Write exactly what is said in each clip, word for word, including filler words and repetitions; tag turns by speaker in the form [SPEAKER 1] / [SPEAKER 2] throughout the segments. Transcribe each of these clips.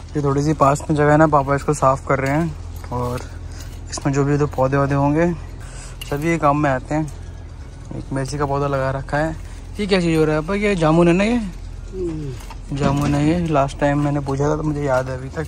[SPEAKER 1] ये थोड़ी सी पास में जगह है ना, पापा इसको साफ़ कर रहे हैं और इसमें जो भी तो पौधे वौधे होंगे सभी ये काम में आते हैं। एक मिर्ची का पौधा लगा रखा है। ये क्या चीज़ हो रहा है पापा? ये जामुन है ना? ये जामुन है। ये लास्ट टाइम मैंने पूछा था तो मुझे याद है अभी तक।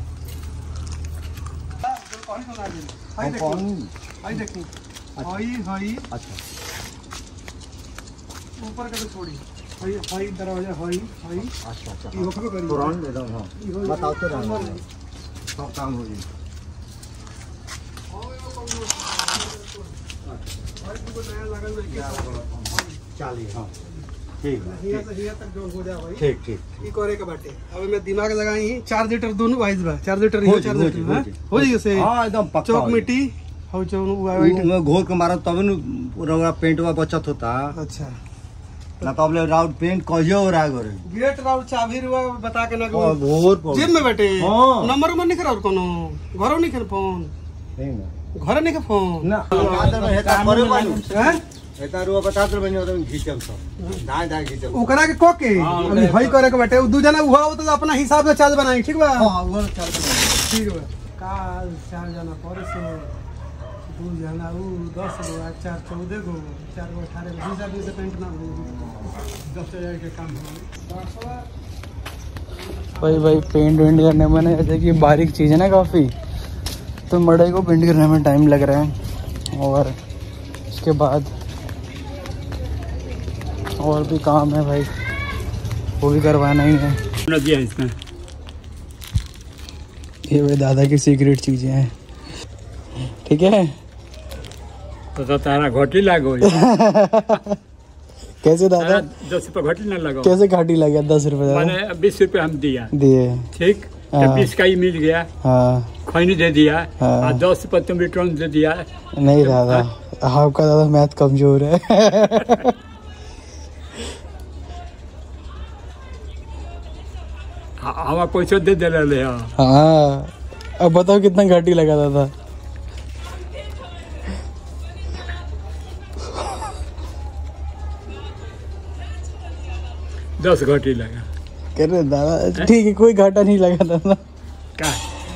[SPEAKER 1] ऊपर का छोड़ी हाई हाई दरवाजा हाई हाई। अच्छा अच्छा ये होकर करिए पुरान दे दो। हां बताओ तो रहा सब काम हो गई। भाई तुमको नया लगा ले क्या चलिए। हां ठीक है हिया से हिया तक जो हो जाए भाई। ठीक ठीक ई करे के बाटे। अब मैं दिमाग लगाई चार लीटर दोनों वाइज बा। चार लीटर ही चार लीटर हो जाई से। हां एकदम पक्का चौक मिट्टी हो जो वाइट में घोर के मारा तब न पूरा पेंटवा बचत होता। अच्छा ना तबले राउट पेंट कहियो रहा करे गेट राउट चाबी रुआ बता के ना घोर जिम में बैठे नंबर नंबर नहीं कराओ कोनो घरो नहीं कर फोन नहीं ना घर नहीं के फोन ना आदर में हेता करे बानी हैं हेता रुआ बता दे बनी तो खींचम सब दाय दाय खींचम ओकरा के को के अभी हई करे के बैठे दू जना हुआ तो अपना हिसाब से चार्ज बनाई। ठीक बा? हां वो चार्ज बनाई। ठीक बा। काल चार जना परसो दू जना उ दस गो चार चौदह गो चार गो अठारह गो बीस बीस पेंट ना दस हजार के काम हो भाई। भाई पेंट वेंट करने में जैसे कि बारीक चीज़ है ना काफ़ी, तो मड़ई को पेंट करने में टाइम लग रहा है और उसके बाद और भी काम है भाई, वो भी करवाना ही है। दिया इसमें ये मेरे दादा की सीक्रेट चीज़ें हैं। ठीक है तो, तो तारा घोटी लागो कैसे दादा? दस रुपये घोटी ना लगो। कैसे घाटी लगा? दस रुपये मैंने बीस रुपये हम दिया दिए। ठीक बीस का ही मिल गया। हाँ खैनी दे दिया। हाँ दस रुपये तुम रिटर्न दे दिया। नहीं दादा आपका दादा मैथ कमजोर है। हमारा पैसा दे दे रहे। हाँ अब बताओ कितना घाटी लगा दादा? दस घाटी लगा। कह रहे दादा ठीक है कोई घाटा नहीं लगा दादा। क्या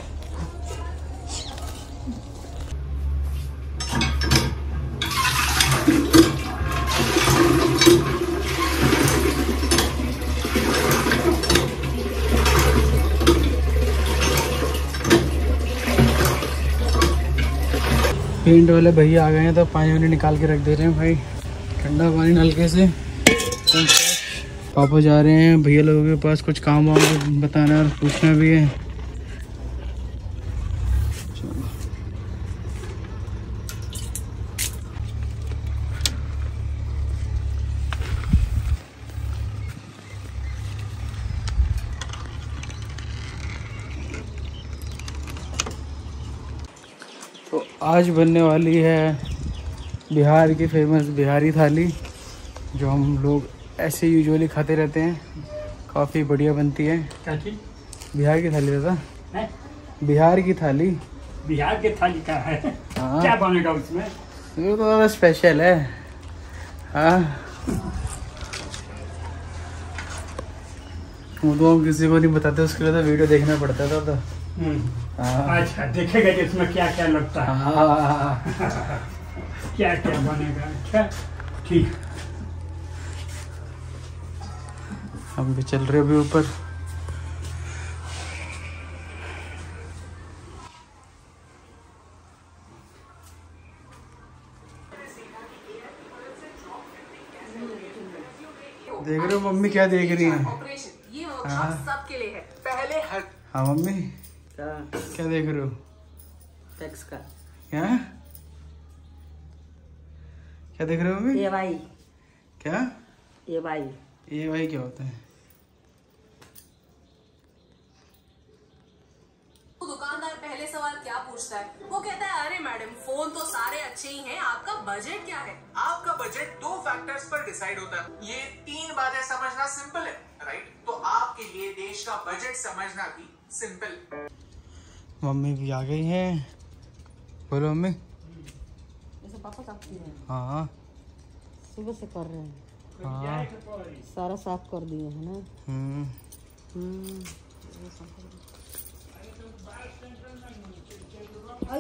[SPEAKER 1] पेंट वाले भैया आ गए हैं तो पानी वानी निकाल के रख दे रहे हैं भाई, ठंडा पानी नलके से। पापा जा रहे हैं भैया लोगों के पास, कुछ काम वाम बताना और पूछना भी है। तो आज बनने वाली है बिहार की फेमस बिहारी थाली, जो हम लोग ऐसे यूजुअली खाते रहते हैं। काफ़ी बढ़िया बनती है। क्या चीज़? बिहार की थाली दादा। बिहार की थाली। बिहार की थाली का है? हाँ। क्या बनेगा उसमें? वो तो स्पेशल है। हाँ वो तो हम किसी को नहीं बताते, उसके लिए तो वीडियो देखना पड़ता था। तो अच्छा देखेगा कि इसमें क्या क्या लगता है। हाँ क्या क्या बनेगा। अच्छा ठीक हम भी चल रहे अभी ऊपर। देख रहे हो मम्मी क्या देख रही है? ये हाँ सबके लिए है। पहले हर हाँ मम्मी क्या क्या देख रहे हो? टैक्स का क्या क्या देख रहे हो मम्मी? ये भाई क्या ये भाई ये भाई क्या होता है?
[SPEAKER 2] दुकानदार पहले सवाल क्या पूछता है? वो कहता है अरे मैडम फोन तो सारे अच्छे ही हैं, आपका बजट क्या है?
[SPEAKER 3] आपका बजट दो फैक्टर्स पर डिसाइड होता है। ये तीन बातें समझना सिंपल है, राइट? तो आपके लिए देश का बजट समझना भी सिंपल।
[SPEAKER 1] मम्मी भी आ गई है। बोलो मम्मी।
[SPEAKER 4] पापा
[SPEAKER 1] हाँ
[SPEAKER 4] सुबह से कर रहे हैं।
[SPEAKER 1] हाँ
[SPEAKER 4] सारा साफ कर दिए है ना।
[SPEAKER 1] हम्म
[SPEAKER 4] हम्म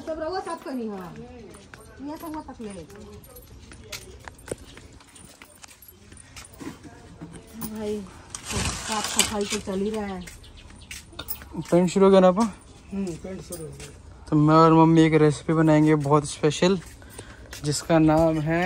[SPEAKER 4] सब रहुआ साफ करनी है यहाँ से वहाँ तक ले भाई साफ सफाई तो चल ही रहा है।
[SPEAKER 5] पेंट शुरू हो गया ना आपा?
[SPEAKER 1] हम्म पेंट शुरू हो गया।
[SPEAKER 5] तो मैं और मम्मी एक रेसिपी बनाएंगे बहुत स्पेशल, जिसका नाम है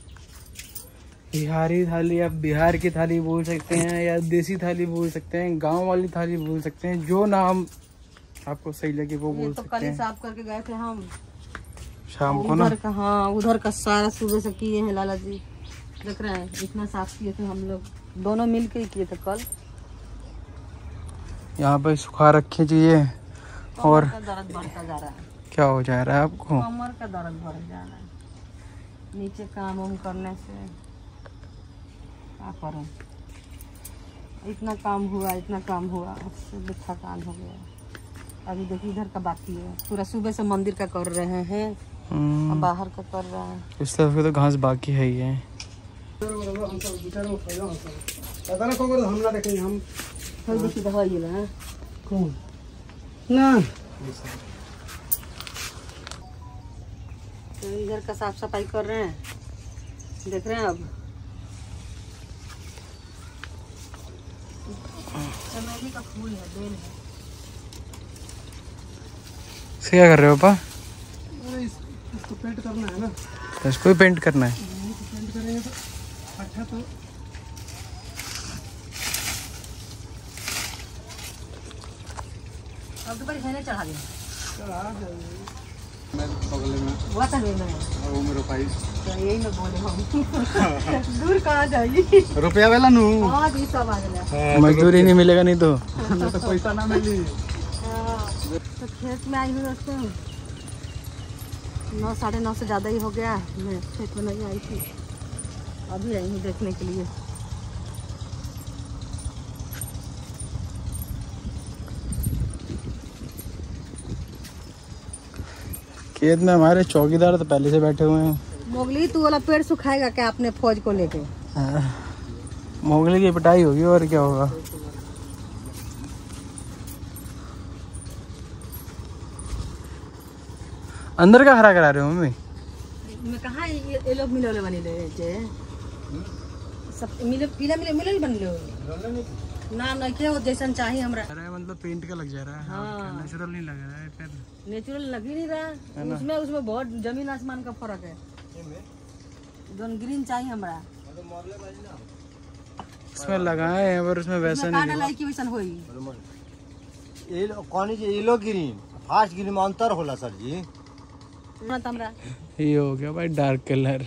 [SPEAKER 5] बिहारी थाली। आप बिहार की थाली बोल सकते हैं या देसी थाली बोल सकते हैं, गांव वाली थाली बोल सकते हैं, जो नाम आपको सही लगे वो बोल
[SPEAKER 4] तो
[SPEAKER 5] सकते
[SPEAKER 4] कल ही
[SPEAKER 5] हैं।
[SPEAKER 4] साफ करके गए थे हम
[SPEAKER 5] शाम को ना
[SPEAKER 4] उधर का। हाँ उधर का सारा सुबह से किए हैं लाला जी, देख रहे हैं इतना साफ किए थे हम लोग, दोनों मिल के किए थे कल।
[SPEAKER 5] यहाँ पे सुखा रखे चीजें और
[SPEAKER 4] कमर का दर्द बढ़ता जा रहा है,
[SPEAKER 5] क्या हो जा रहा है आपको?
[SPEAKER 4] कमर का दर्द बढ़ जा रहा है नीचे काम वाम करने से। क्या करूं, इतना काम हुआ इतना काम हुआ उससे थकान हो गया। अभी देखिए इधर का बाकी है, पूरा सुबह से मंदिर का कर रहे हैं और बाहर का कर रहे हैं।
[SPEAKER 5] इस तरफ के तो घास बाकी है ही है।
[SPEAKER 1] पता ना कौन हम ना देखेंगे हम
[SPEAKER 4] थोड़ी देखिए दवा ये ना
[SPEAKER 1] कौन ना
[SPEAKER 4] तो इधर का साफ सफाई कर रहे हैं, देख रहे हैं। अब चमेली का फूल है, बेल है।
[SPEAKER 5] इसे क्या कर रहे हो पापा?
[SPEAKER 1] अरे इस, इसको पेंट करना है ना,
[SPEAKER 5] तो इसको भी पेंट करना है।
[SPEAKER 1] पेंट करेंगे तो अच्छा। तो
[SPEAKER 4] अब तो बड़ी है चढ़ा दिया
[SPEAKER 1] चढ़ा जाएंगे।
[SPEAKER 4] वो तो नहीं मैं
[SPEAKER 5] वो मेरे भाई
[SPEAKER 4] तो यही मैं बोले हम दूर कहाँ जाइए।
[SPEAKER 5] रुपया वाला नू
[SPEAKER 4] हाँ जी सब आ गया।
[SPEAKER 5] मजदूरी नहीं मिलेगा नहीं तो
[SPEAKER 1] तो पैसा ना मिली।
[SPEAKER 4] तो खेत में आई हूँ दोस्तों, नौ साढ़े नौ से ज़्यादा ही हो गया। मैं खेत में नहीं आई थी, अभी आई हूँ देखने के लिए।
[SPEAKER 5] खेत में हमारे चौकीदार तो पहले से बैठे हुए हैं।
[SPEAKER 4] मोगली तू वाला पेड़ सुखाएगा क्या अपने फौज को लेके?
[SPEAKER 5] मोगली की पिटाई होगी और क्या होगा। अंदर का हरा करा रहे हो मम्मी?
[SPEAKER 4] मैं कहाँ ये ये लोग मिलोले बनी ले जे सब मिले पीला मिले मिले बन लो ना ना के वो जैसन चाहिए हमरा।
[SPEAKER 5] अरे मतलब पेंट का लग जा रहा है।
[SPEAKER 4] हाँ।
[SPEAKER 5] नेचुरल नहीं लग रहा है फिर।
[SPEAKER 4] नेचुरल लग ही नहीं रहा, उसमें उसमें बहुत जमीन आसमान का फर्क है। दोनों ग्रीन चाहिए हमरा,
[SPEAKER 5] इसमें लगाए हैं पर उसमें वैसा
[SPEAKER 4] उसमें
[SPEAKER 5] नहीं
[SPEAKER 4] डालाई की वैसन होई।
[SPEAKER 6] ये कौन सी येलो ग्रीन फास्ट ग्रीन में अंतर होला सर जी?
[SPEAKER 4] ना तमरा
[SPEAKER 5] ये हो गया भाई डार्क कलर।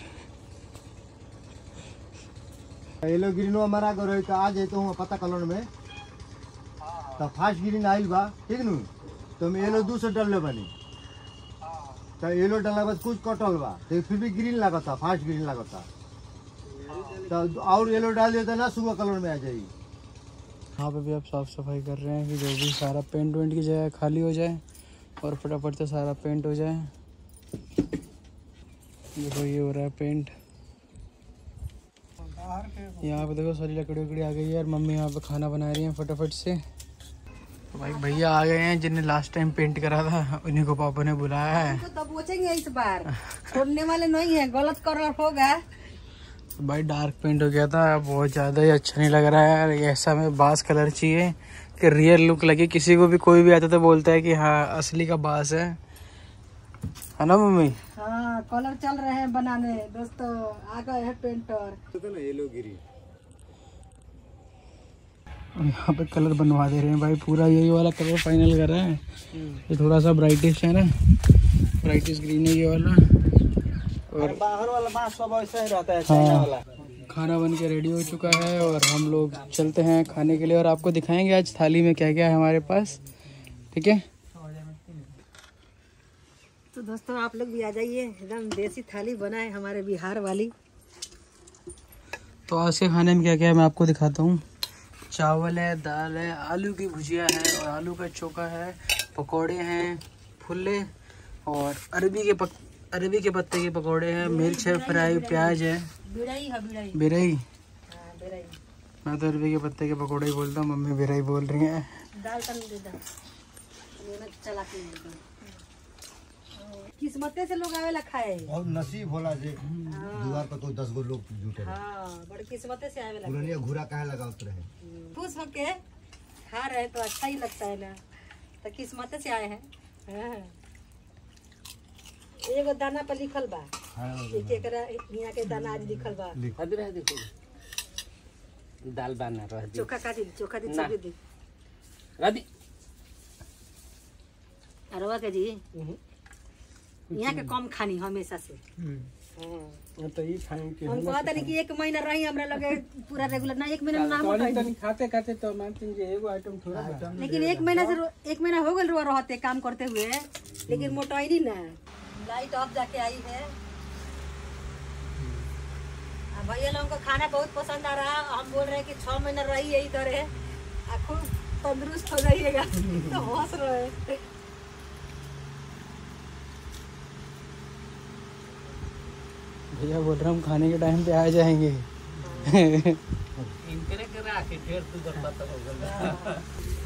[SPEAKER 6] येलो ग्रीन हमारा करो तो आ जाए तो पता कलर में तो फास्ट ग्रीन आइल बा ठीक नु, तो हम येलो दूसरे डालले बनी तो येलो डालने बाद कुछ कटल बा तो फिर भी ग्रीन लगता, फास्ट ग्रीन लगता। तो और येलो डाल दिया तो ना सुबह कलर में आ जाएगी।
[SPEAKER 5] यहाँ पे भी आप साफ सफाई कर रहे हैं कि जो भी सारा पेंट वेंट की जगह खाली हो जाए और फटाफट से सारा पेंट हो जाए। देखो ये हो रहा है पेंट। यहाँ पे देखो सारी लकड़ी वकड़ी आ गई है और मम्मी यहाँ पे खाना बना रही है फटाफट से। तो भाई भैया आ गए हैं जिन्हें लास्ट टाइम पेंट करा था, उन्हीं को पापा ने बुलाया है।
[SPEAKER 4] तो तब पूछेंगे इस बार, छोड़ने वाले नहीं है, गलत कलर होगा।
[SPEAKER 5] तो भाई डार्क पेंट हो गया था, बहुत ज़्यादा ही अच्छा नहीं लग रहा है यार। ऐसा हमें बास कलर चाहिए कि रियल लुक लगे, किसी को भी कोई भी आता तो बोलता है कि हाँ असली का बास है, है ना मम्मी?
[SPEAKER 4] हाँ कलर चल रहे हैं बनाने दोस्तों, आ गए हैं पेंटर।
[SPEAKER 6] येलो ग्रीन
[SPEAKER 5] यहाँ पे कलर बनवा दे रहे हैं भाई, पूरा यही वाला कलर फाइनल कर रहे हैं। ये थोड़ा सा ब्राइटिश है ना, ब्राइटिश ग्रीन है ये वाला। और
[SPEAKER 6] बाहर वाला बांस सब ऐसा ही रहता है
[SPEAKER 5] हाँ,
[SPEAKER 6] वाला।
[SPEAKER 5] खाना बन के रेडी हो चुका है और हम लोग चलते हैं खाने के लिए और आपको दिखाएंगे आज थाली में क्या क्या है हमारे पास, ठीक है?
[SPEAKER 4] तो दोस्तों आप लोग भी आ जाइए, एकदम देसी थाली बनाए हमारे बिहार वाली।
[SPEAKER 5] तो आज के खाने में क्या क्या है मैं आपको दिखाता हूँ। चावल है, दाल है, आलू की भुजिया है और आलू का चोखा है, पकोड़े हैं फुल्ले और अरबी के पक अरबी के पत्ते के पकोड़े हैं, मिर्च है, फ्राई, प्याज है,
[SPEAKER 4] बिरई है बिरई।
[SPEAKER 5] बिरई।
[SPEAKER 4] हाँ, बिरई।
[SPEAKER 5] मैं तो अरबी के पत्ते के पकोड़े ही बोलता हूँ, मम्मी बिरई बोल रही हैं।
[SPEAKER 4] दाल तन दे दो, मेहनत चला के दे दो। किस्मते से लोग आवेला खाए।
[SPEAKER 6] और नसीब होला जे द्वार पर कोई दस गो लोग जुटे रहे।
[SPEAKER 4] हाँ, बड़ी किस्मते से आवेला।
[SPEAKER 6] पुरानिया घूरा काहे लगावत रहे।
[SPEAKER 4] खुश होके खा रहे तो अच्छा ही लगता है ना, तो किस्मते से आए हैं। हाँ। एगो दाना पर लिखल बा, एक एकरा यहाँ के दाना आज लिखल बा।
[SPEAKER 5] अभी रह देखो दाल बाना रह दी
[SPEAKER 4] चोखा का दी, चोखा दी, सब्जी दी।
[SPEAKER 5] राधी
[SPEAKER 4] अरवा के जी यहाँ के कम खानी हमेशा से। हाँ।
[SPEAKER 1] तो ये खाएंगे
[SPEAKER 4] हम कहते नहीं कि एक महीना रही हमरा लगे पूरा रेगुलर ना, एक महीना ना मोटाई।
[SPEAKER 1] खाते खाते तो मानते हैं एगो आइटम थोड़ा बा।
[SPEAKER 4] लेकिन एक महीना से रो- एक महीना हो गल रुआ रहते काम करते हुए, लेकिन मोटाई नहीं ना। लाइट ऑफ जाके आई है। अब भैया लोगों को खाना बहुत पसंद आ रहा। हम बोल रहे हैं कि छह महीना रही यही तरह, खूब तंदुरुस्त हो जाइएगा। तो हंस रहे।
[SPEAKER 5] भैया बोल रहा हूँ खाने के टाइम पे आ जाएंगे।
[SPEAKER 1] इनकरे करा के फिर तू बर्बाद हो गया।